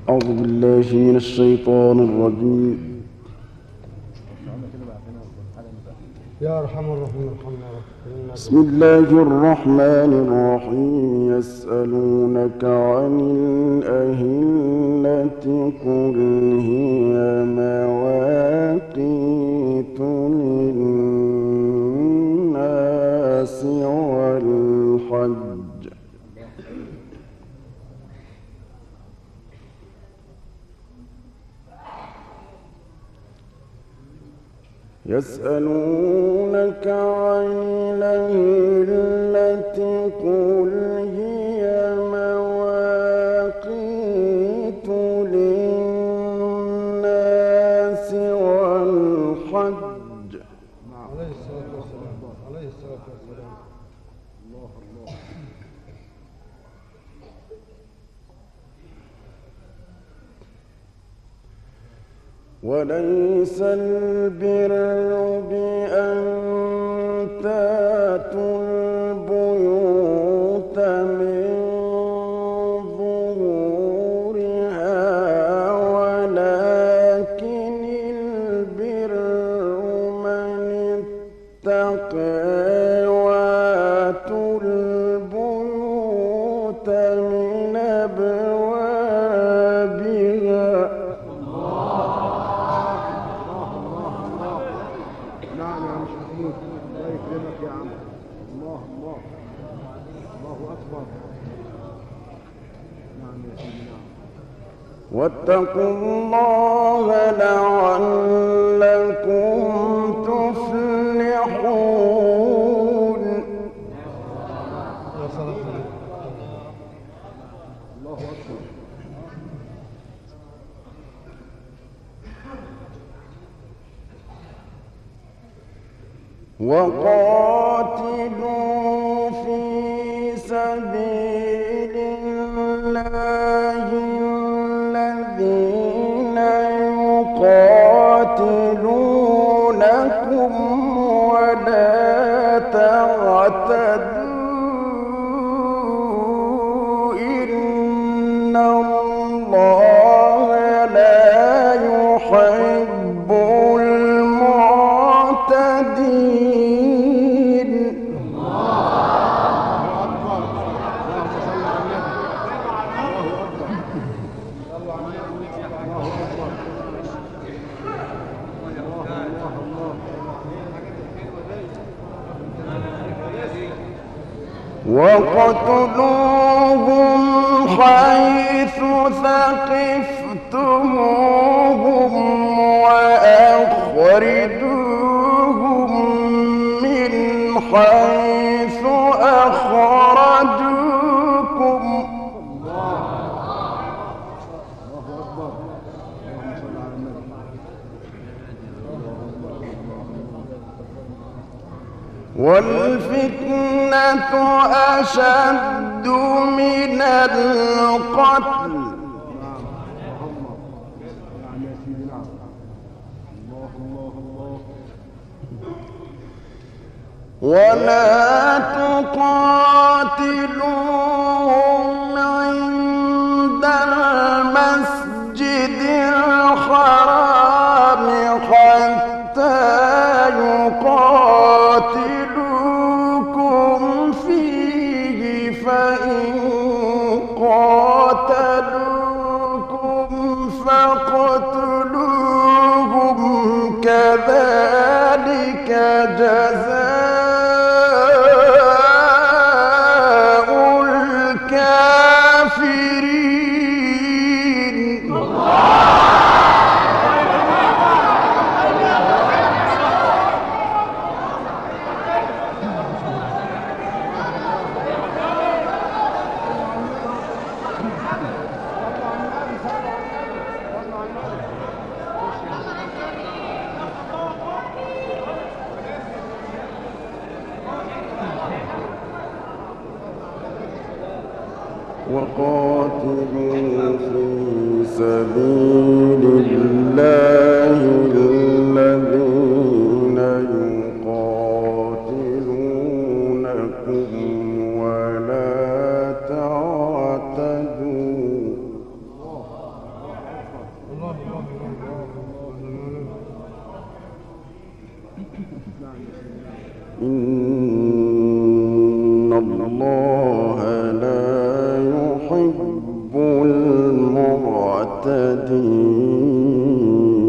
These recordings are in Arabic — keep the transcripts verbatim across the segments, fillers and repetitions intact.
أعوذ بالله من الشيطان الرجيم. يا أرحم الراحمين ارحمنا يا رب. بسم الله الرحمن الرحيم. يسألونك عن الأهلة قل هي مواقيت للناس والحج يسألونك عن الأهلة قل هي مواقيت للناس والحج. عليه الصلاة والسلام عليه الصلاة والسلام. الله الله. وليس البر بأن تأتوا البيوت من ظهورها ولكن البر من اتقى وآتوا البيوت من أبوابها. واتقوا الله لعلكم تفلحون. يا صلاة الله أكبر. وقاتلوا في سبيل الله الذين يقاتلونكم ولا تعتدوا إن الله لا يحب المعتدين. وقتلوهم حيث ثقفتموهم وأخرجوهم من حيث أخرجوكم. والفتنة أشد من القتل ولا تقاتلوهم عند المسجد الحرام حتى يقاتلوكم فيه فإن قاتلوكم فاقتلوهم كذلك جزاء الكافرين. وقاتلوا في سبيل الله الذين يقاتلونكم ولا تعتدوا يحب المعتدين.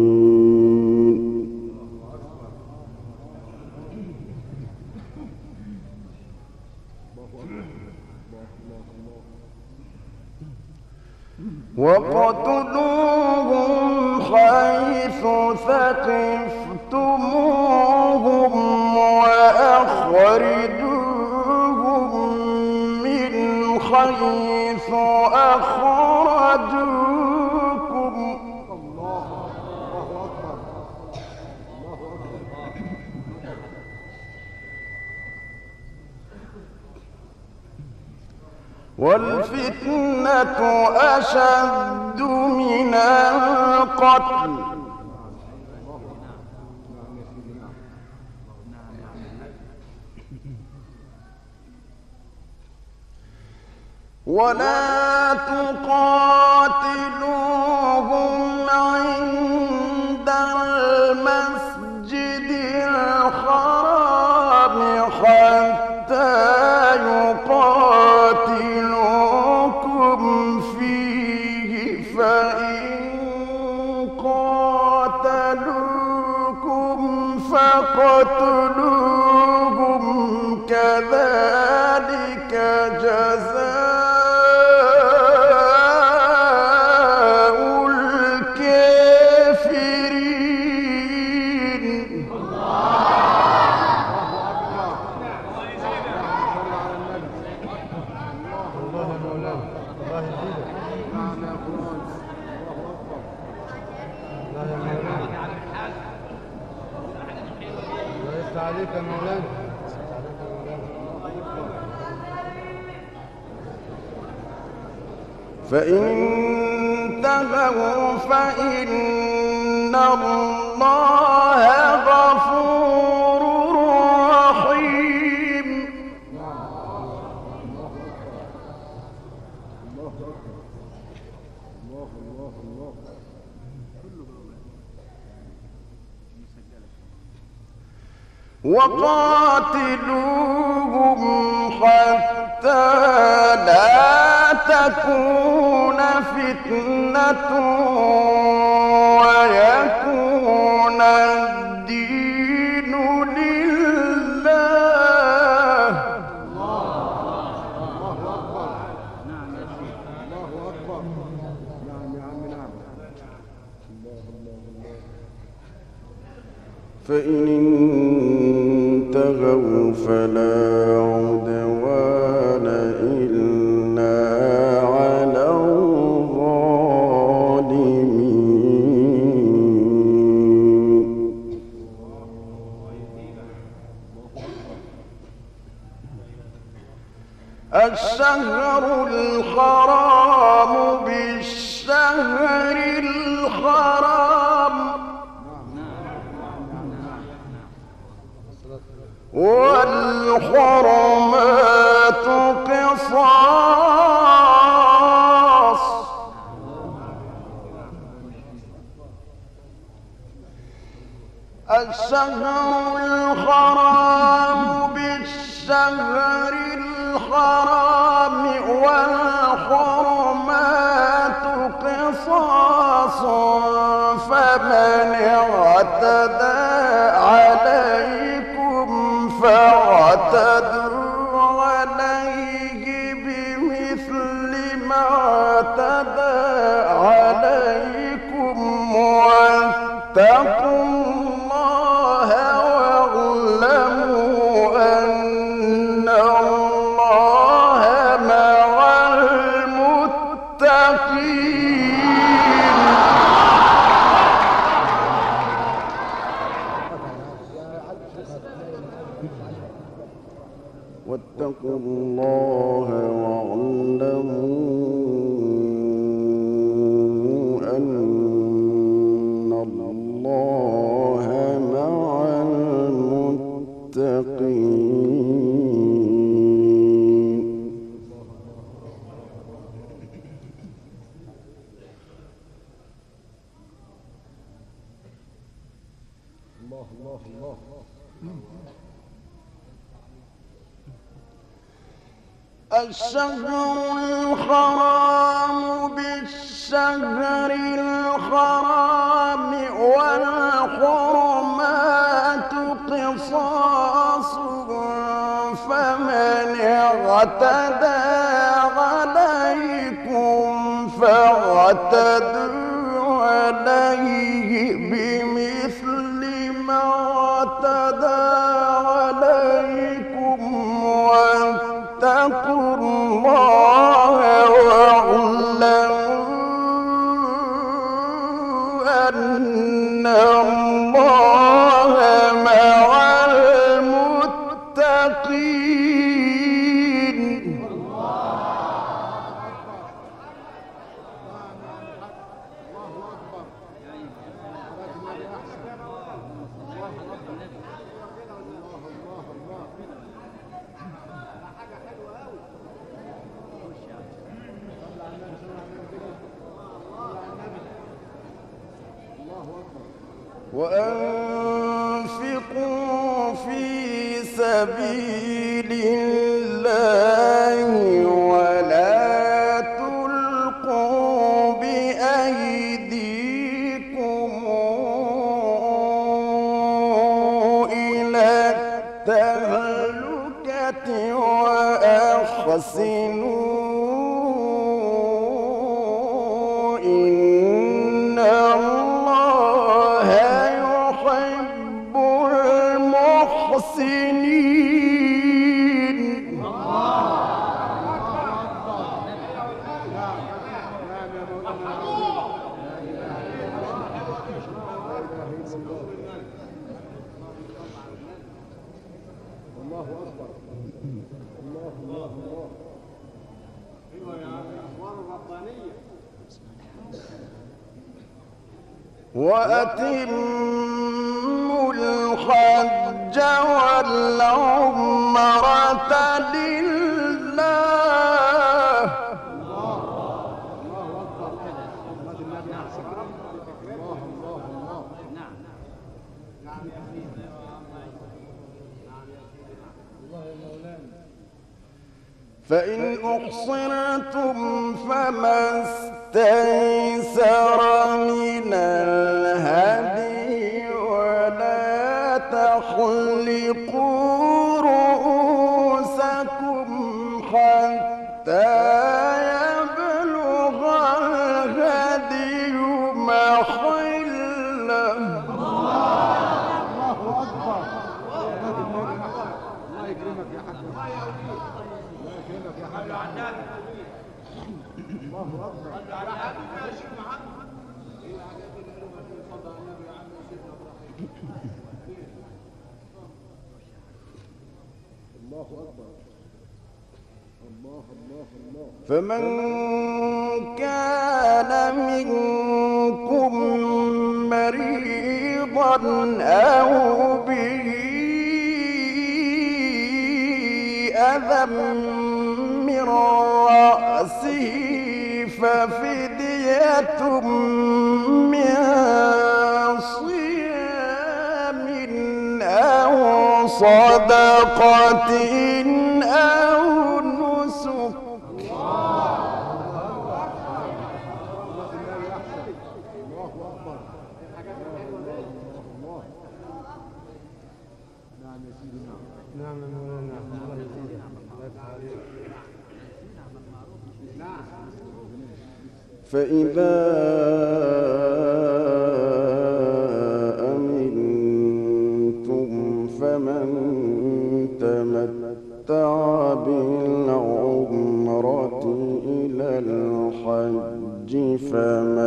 وَاقْتُلُوهُمْ حَيْثُ ثَقِفْتُمُوهُمْ وَأَخْرِجُوهُمْ مِنْ حَيْثُ أَخْرَجُوكُمْ وَالْفِتْنَةُ أَشَدُّ مِنَ الْقَتْلِ وَلَا تُقَاتِلُوهُمْ عِندَ الْمَسْجِدِ الْحَرَامِ حَتَّى يُقَاتِلُوكُمْ فِيهِ فَإِن قَاتَلُوكُمْ فَاقْتُلُوهُمْ كَذَلِكَ جَزَاءُ عليك يا مولانا. فإن انتهوا فإن الله غفور رحيم. وقاتلوهم حتى لا تكون فتنة ويكون الدين لله. فإن انتهوا فلا عدوان إلا على الظالمين. الشهر الحرام بالشهر الحرام والحرمات قصاص. الشهر الحرام بالشهر الحرام والحرمات قصاص، فمن اعتدى عليكم فاعتدوا عليه بمثل ما اعتدى عليكم، واتقوا الله واعلموا أن الله مع المتقين. واتقوا الله واعلموا أن الله مع المتقين. الله الله الله. الشهر الحرام بالشهر الحرام والحرمات قصاص فمن اعتدى عليكم فاعتدوا عليه بمثل ما اعتدى عليكم واتقوا الله واعلموا أن الله مع المتقين. وأنفقوا في سبيل الله ولا تلقوا بأيديكم إلى التهلكة وأحسنوا إن الله يحب المحسنين. الله أكبر. الله الله الله. أيوة يا أخوان الربانية. وأتموا الحج والعمرة لله. الله أكبر. الله النبي أحسن. الله الله الله. نعم نعم يا سيدي. نعم يا سيدي. الله يا مولانا. فإن أحصرتم فما استيسر من الهدي ولا تحلقوا رؤوسكم حتى يبلغ الهدي محله. الله أكبر. الله يكرمك يا حاج. الله يكرمك يا حاج. الله أكبر. الله أكبر. الله الله الله. فمن كان منكم مريضا أو به أذى من رأسه ففدية من صيام أو صدقة أو نسك. نعم يا مولانا. الله يزيدك. الله يفتح عليك. فإذا أمنتم فمن تمتع بالعمرة إلى الحج فما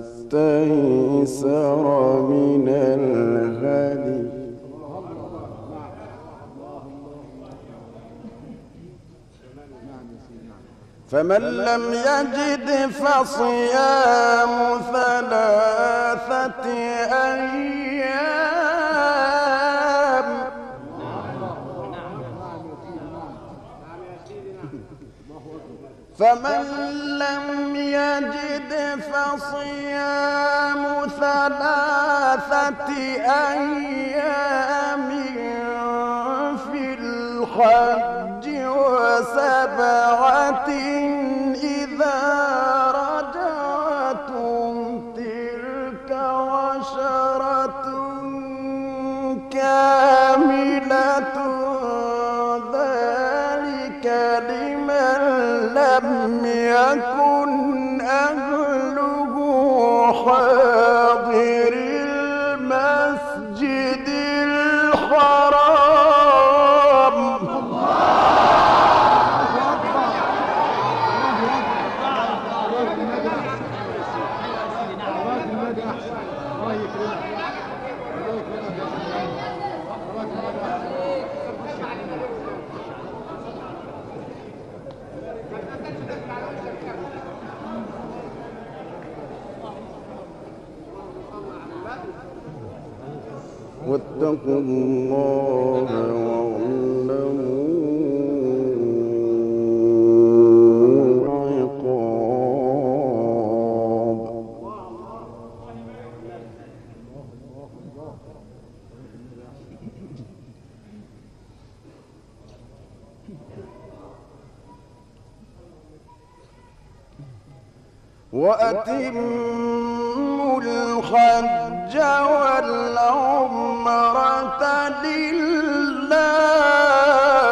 استيسر من الهدي فمن لم يجد فصيام ثلاثة أيام فمن لم يجد فصيام ثلاثة أيام في الحج وسبعة وسبعة إذا رجعتم تلك عشرة كاملة ذلك لمن لم يكن أهله حاضر المسجد الحرام. واتقوا الله واعلموا عقاب. وأتموا الحج والعمرة لله.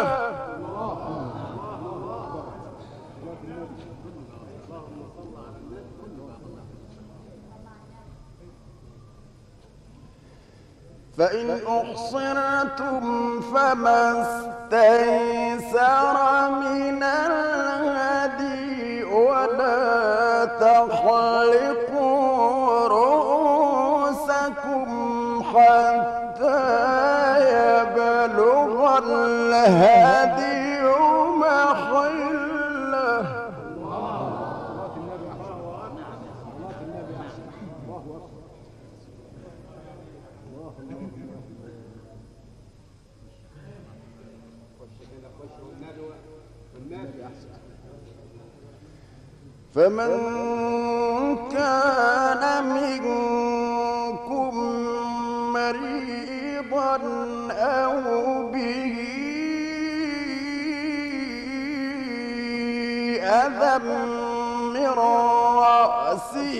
فإن أحصرتم فما استيسر من الهدي ولا تحلقوا رؤوسكم حتى يبلغ الهدي محله. فمن كان منكم مريضا أو به أذى من رأسه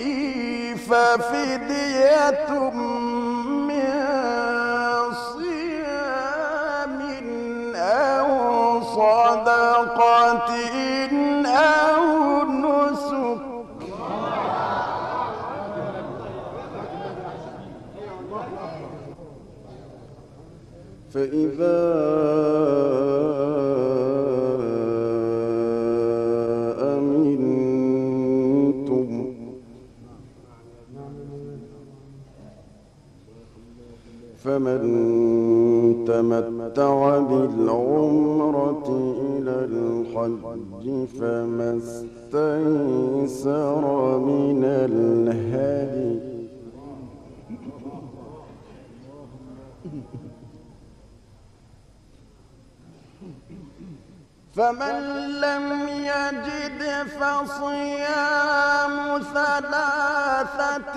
ففدية من صيام أو صدقة أو نسك. فإذا أمنتم فمن تمتع بالعمرة إلى الحج فما استيسر من الهدي. فمن لم يجد فصيام ثلاثة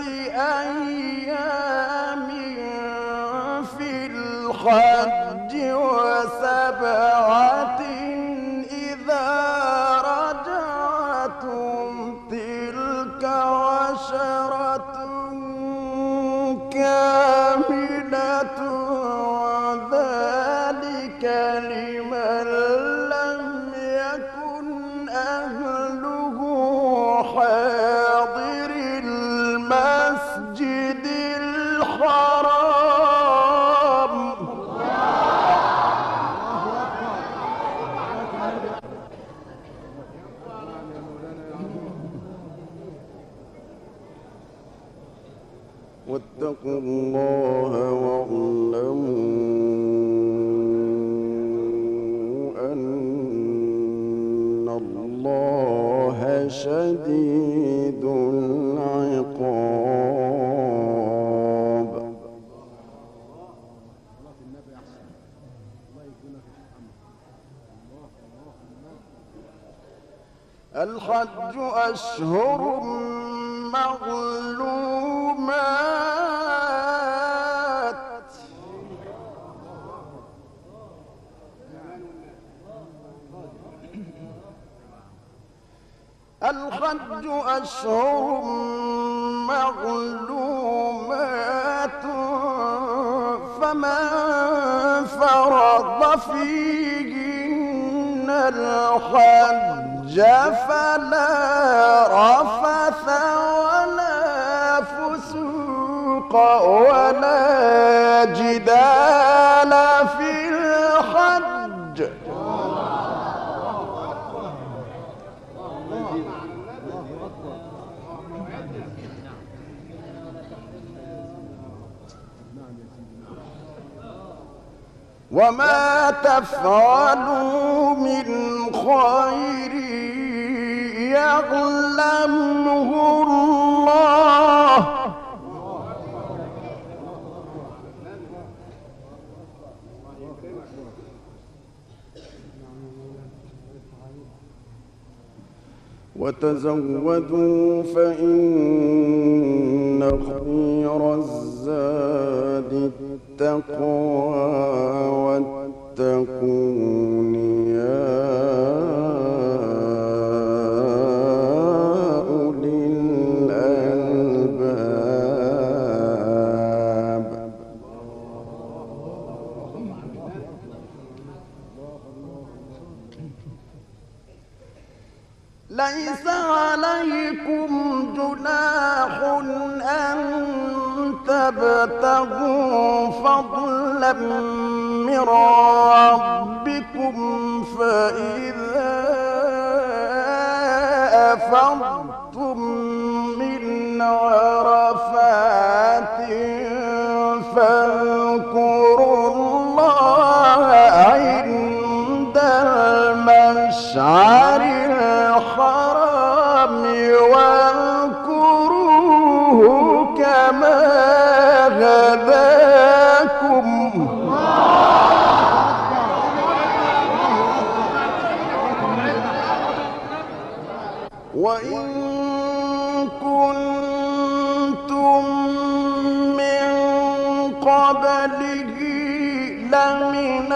أيام في الحج وسبعة إذا رجعتم تلك عشرة كاملة ذلك لمن لم يكن أهله حاضر المسجد الحرام. واتقوا الله واعلموا أن الله شديد العقاب. الحج أشهر معلومات الحج أشهر معلومات فمن فرض فيهن الحج فلا رفث ولا فسوق ولا جدال في الحج. وما تفعلوا من خير يعلمه الله وتزودوا فإن خير الزاد التقوى واتقون يا أولي الألباب. ليس عليكم جناح أن تبتغوا فضلا من ربكم فإذا أفضتم من عرفات فاذكروا الله عند المشعر الحرام واذكروه كما هداكم. وإن كنتم من قبله لمن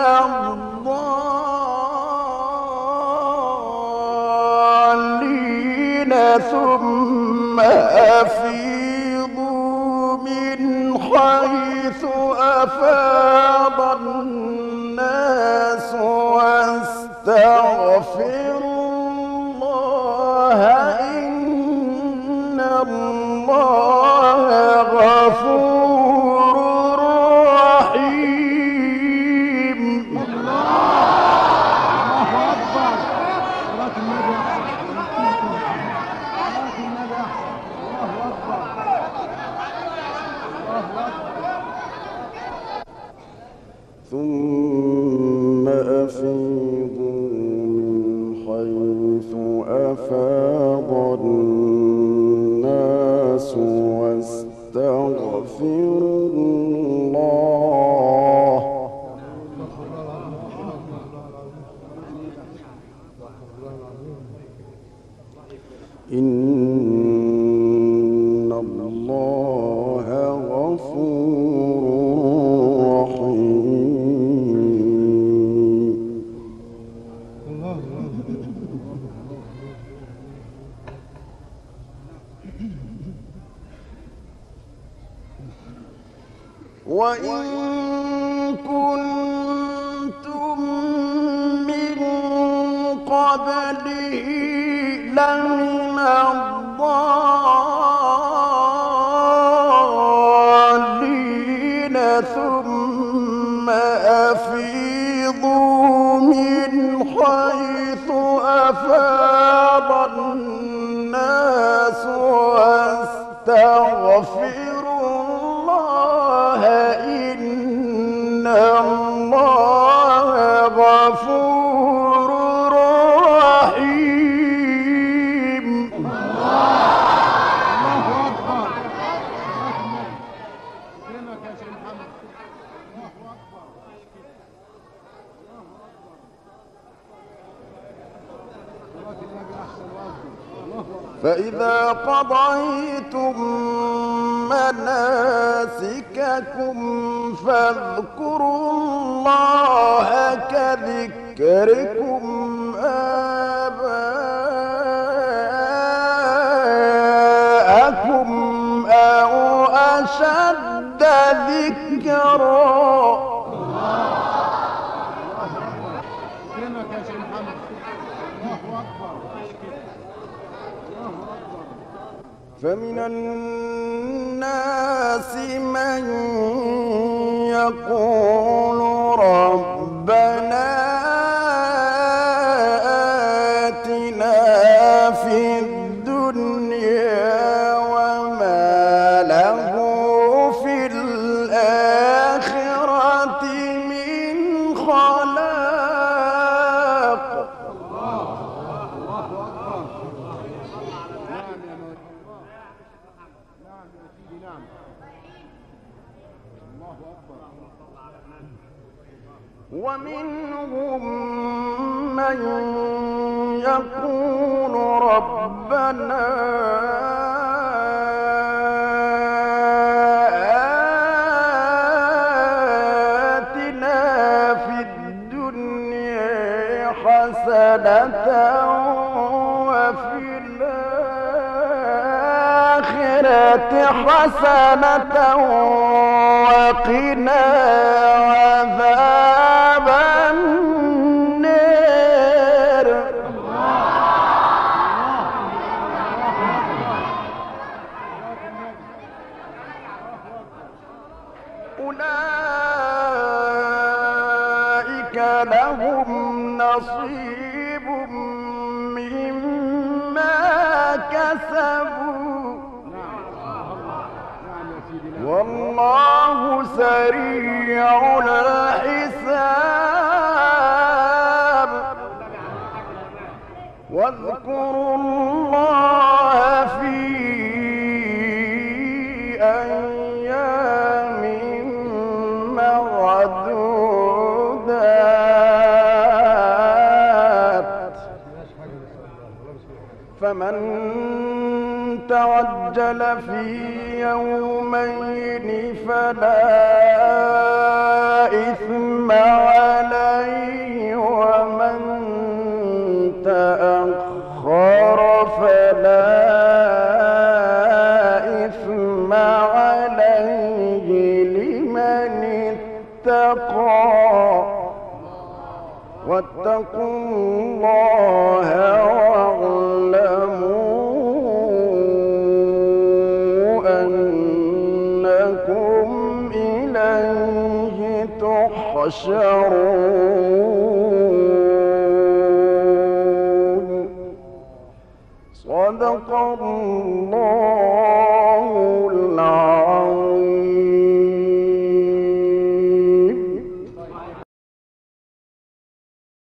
الضالين ثم أفيضوا من حيث أفاض الناس واستغفروا الله إن الله غفور رحيم. الله أكبر. صلاة النبي صلاة النبي الله أكبر الله أكبر. ثم أفيضوا من حيث أفاض الناس واستغفروا الله إن الله غفور رحيم. وإن كنتم من قبله لمن الضالين ثم أفيضوا من حيث أفاض الناس واستغفروا الله إن الله غفور رحيم. الله أكبر. فإذا قضيتم مناسككم فاذكروا الله كذكركم آباءكم وأشد ذكرا. كلمك يا شيخ محمد. الله أكبر. الله أكبر. فمن الناس من يقول ربنا آتنا في الدنيا وما له في الآخرة من خلاق. ومنهم من يقول ربنا آتنا في الدنيا حسنة وفي الآخرة حسنة وقنا عذاب النار. أولئك لهم نصيب مما كسبوا والله سريع الحساب. واذكروا الله في أيام معدودات. فمن تعجل في يومين فلا إثم عليه ومن تأخر فلا إثم عليه لمن اتقى. واتقوا الله واعلموا أنكم إليه تحشرون. صدق الله